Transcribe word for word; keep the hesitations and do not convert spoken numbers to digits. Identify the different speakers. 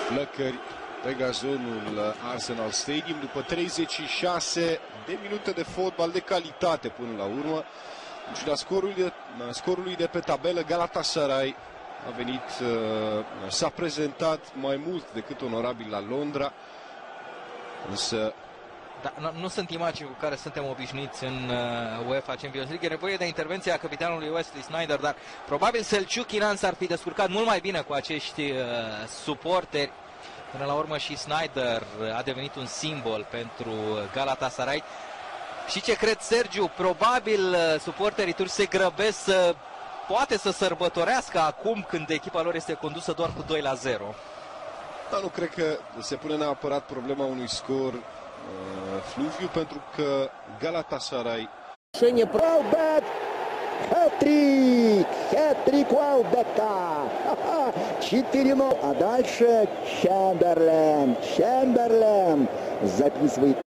Speaker 1: flăcări pe gazonul Arsenal Stadium după treizeci și șase de minute de fotbal de calitate până la urmă. În ciuda scorului de, scorului de pe tabelă, Galatasaray a venit, s-a prezentat mai mult decât onorabil la Londra, însă
Speaker 2: Da, nu, nu sunt imagini cu care suntem obișnuiți în uh, UEFA Champions League. E nevoie de intervenția capitanului Wesley Sneijder, dar probabil Selçuk Inan s-ar fi descurcat mult mai bine cu acești uh, suporteri. Până la urmă și Sneijder a devenit un simbol pentru Galatasaray. Și ce cred, Sergiu, probabil uh, suporterii turci se grăbesc să poate să sărbătorească acum când echipa lor este condusă doar cu doi la zero.
Speaker 1: Da, nu cred că se pune neapărat problema unui scor Uh, fluviu, pentru că Galatasaray
Speaker 3: Welbeck, hat-trick, hat-trick у Welbecka, четыре ноль, а дальше Чемберлен, Чемберлен записывает.